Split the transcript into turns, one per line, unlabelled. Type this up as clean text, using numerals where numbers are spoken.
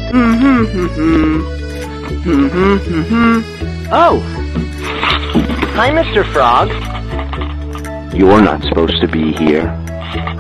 Oh! Hi, Mr. Frog.
You're not supposed to be here.